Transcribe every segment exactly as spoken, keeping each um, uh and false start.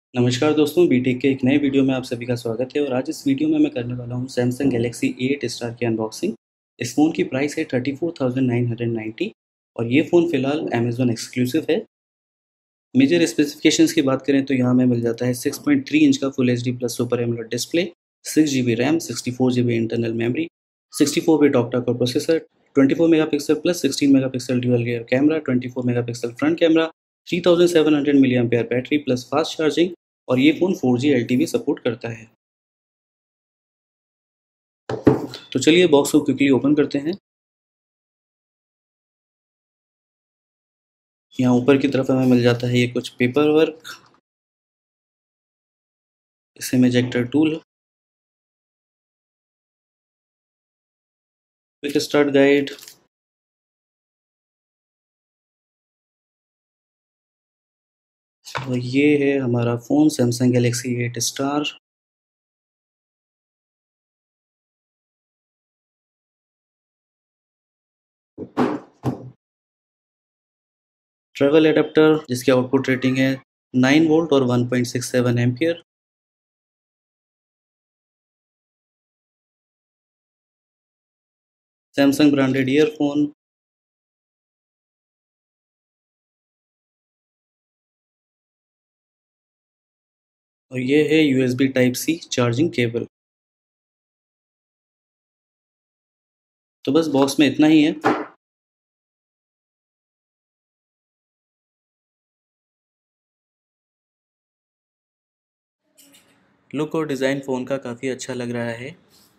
नमस्कार दोस्तों, बीटेक के एक नए वीडियो में आप सभी का स्वागत है। और आज इस वीडियो में मैं करने वाला हूं सैमसंग गैलेक्सी एट स्टार की अनबॉक्सिंग। इस फ़ोन की प्राइस है thirty four thousand nine hundred ninety और ये फ़ोन फ़िलहाल अमेज़न एक्सक्लूसिव है। मेजर स्पेसिफिकेशंस की बात करें तो यहाँ हमें मिल जाता है सिक्स पॉइंट थ्री इंच का full H D plus super AMOLED display, six G B RAM, sixty four G B internal memory, sixty four bit octa core processor, twenty four megapixel plus sixteen megapixel dual rear camera, twenty four megapixel front camera, three thousand seven hundred milli ampere battery plus fast charging. और ये phone four G L T E support करता है। तो चलिए box को quickly open करते हैं। यहाँ ऊपर की तरफ हमें मिल जाता है ये कुछ paper work, SIM ejector tool, quick start guide, और ये है हमारा phone Samsung Galaxy eight star. Travel adapter जिसकी आउटपुट रेटिंग है नाइन वोल्ट और one point six seven ampere. Samsung branded earphone, और ये है U S B type C charging cable. तो बस बॉक्स में इतना ही है। लुक और डिज़ाइन फ़ोन का काफ़ी अच्छा लग रहा है।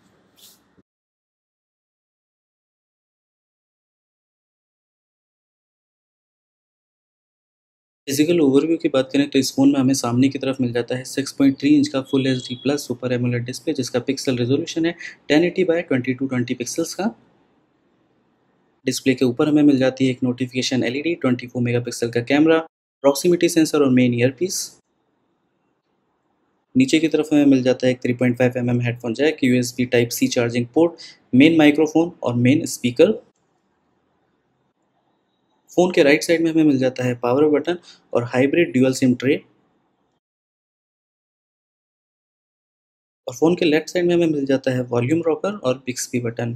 फिजिकल ओवरव्यू की बात करें तो इस फ़ोन में हमें सामने की तरफ मिल जाता है सिक्स पॉइंट थ्री इंच का full H D plus super AMOLED display जिसका पिक्सल रेजोल्यूशन है ten eighty by twenty two twenty pixels का। डिस्प्ले के ऊपर हमें मिल जाती है एक notification L E D, twenty four megapixel का कैमरा, प्रॉक्सिमिटी सेंसर और मेन ईयरपीस। नीचे की तरफ हमें मिल जाता है एक three point five M M headphone jack, U S B type C charging port, main microphone और मेन स्पीकर। फ़ोन के राइट साइड में हमें मिल जाता है पावर बटन और हाइब्रिड ड्यूअल सिम ट्रे। और फ़ोन के लेफ्ट साइड में हमें मिल जाता है वॉल्यूम रॉकर और बिक्सबी बटन।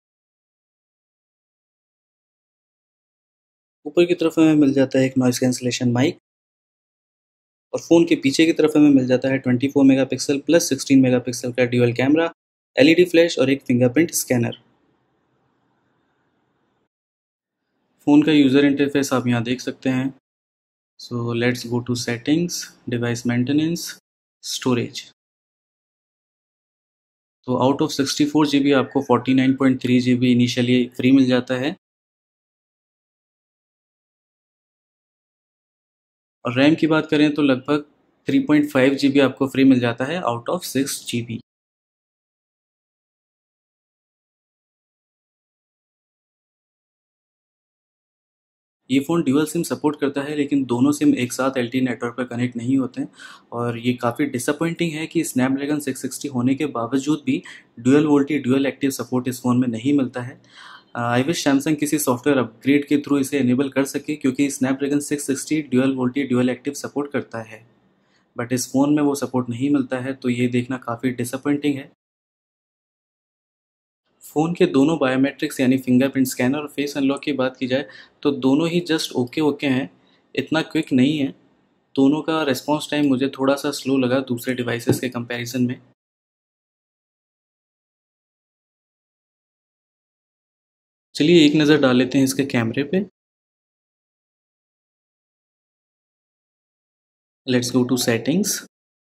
ऊपर की तरफ हमें मिल जाता है एक नॉइस कैंसलेशन माइक। और फ़ोन के पीछे की तरफ हमें मिल जाता है twenty four megapixel plus sixteen megapixel का dual camera, L E D flash और एक फिंगरप्रिंट स्कैनर। फ़ोन का यूज़र इंटरफेस आप यहाँ देख सकते हैं। So let's go to settings, device maintenance, storage. तो out of sixty four G B आपको forty nine point three G B initially free मिल जाता है। और रैम की बात करें तो लगभग three point five G B आपको फ्री मिल जाता है out of six G B. ये फ़ोन ड्यूअल सिम सपोर्ट करता है लेकिन दोनों सिम एक साथ एल टी ई नेटवर्क पर कनेक्ट नहीं होते हैं। और ये काफ़ी डिसअपॉइंटिंग है कि स्नैपड्रैगन सिक्स सिक्सटी होने के बावजूद भी dual VoLTE dual active support इस फ़ोन में नहीं मिलता है। आई विश सैमसंग किसी सॉफ्टवेयर अपग्रेड के थ्रू इसे इनेबल कर सके क्योंकि Snapdragon six sixty dual VoLTE dual active support करता है। बट इस फ़ोन में वो सपोर्ट नहीं मिलता है, तो ये देखना काफ़ी डिसअपॉइंटिंग है। फ़ोन के दोनों बायोमेट्रिक्स यानी फिंगरप्रिंट स्कैनर और फेस अनलॉक की बात की जाए तो दोनों ही जस्ट ओके ओके हैं, इतना क्विक नहीं है। दोनों का रिस्पॉन्स टाइम मुझे थोड़ा सा स्लो लगा दूसरे डिवाइसेस के कंपैरिजन में। चलिए एक नज़र डाल लेते हैं इसके कैमरे पे। Let's go to settings.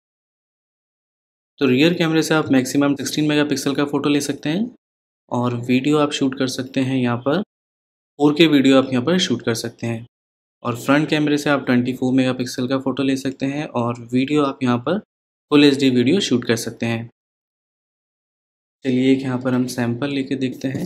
तो रियर कैमरे से आप मैक्सिमम सिक्सटीन मेगापिक्सल का फ़ोटो ले सकते हैं और वीडियो आप शूट कर सकते हैं यहाँ पर। फोर के वीडियो आप यहाँ पर शूट कर सकते हैं। और फ्रंट कैमरे से आप ट्वेंटी फोर मेगापिक्सल का फ़ोटो ले सकते हैं और वीडियो आप यहाँ पर full H D video shoot कर सकते हैं। चलिए एक यहाँ पर हम सैंपल लेके देखते हैं।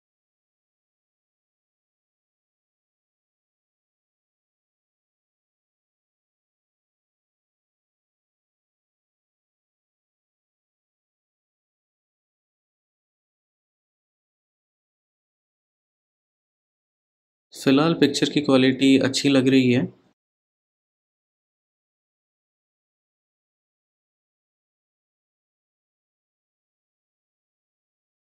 फ़िलहाल पिक्चर की क्वालिटी अच्छी लग रही है।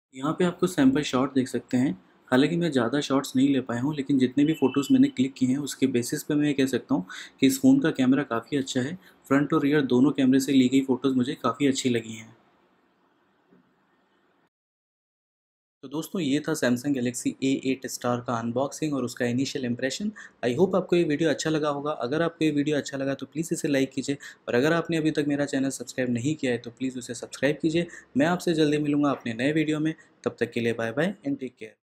यहाँ पे आपको सैम्पल शॉट देख सकते हैं। हालाँकि मैं ज़्यादा शॉट्स नहीं ले पाया हूँ, लेकिन जितने भी फ़ोटोज़ मैंने क्लिक किए हैं उसके बेसिस पे मैं ये कह सकता हूँ कि इस फ़ोन का कैमरा काफ़ी अच्छा है। फ्रंट और रियर दोनों कैमरे से ली गई फ़ोटोज़ मुझे काफ़ी अच्छी लगी हैं। तो दोस्तों ये था Samsung Galaxy A eight star का अनबॉक्सिंग और उसका इनिशियल इंप्रेशन। आई होप आपको ये वीडियो अच्छा लगा होगा। अगर आपको ये वीडियो अच्छा लगा तो प्लीज़ इसे लाइक कीजिए और अगर आपने अभी तक मेरा चैनल सब्सक्राइब नहीं किया है तो प्लीज़ उसे सब्सक्राइब कीजिए। मैं आपसे जल्दी मिलूँगा अपने नए वीडियो में। तब तक के लिए bye bye and take care.